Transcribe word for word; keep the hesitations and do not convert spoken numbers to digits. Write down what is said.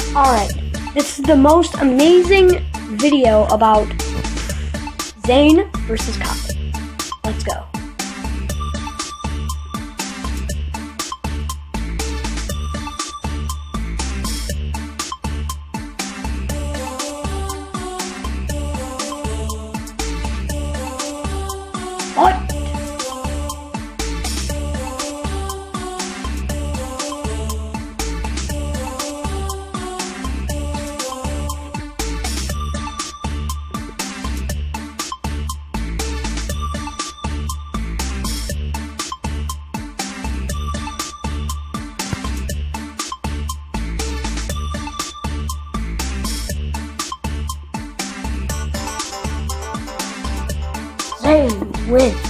Alright, this is the most amazing video about Zane versus Kai. Let's go. What? Zane wins.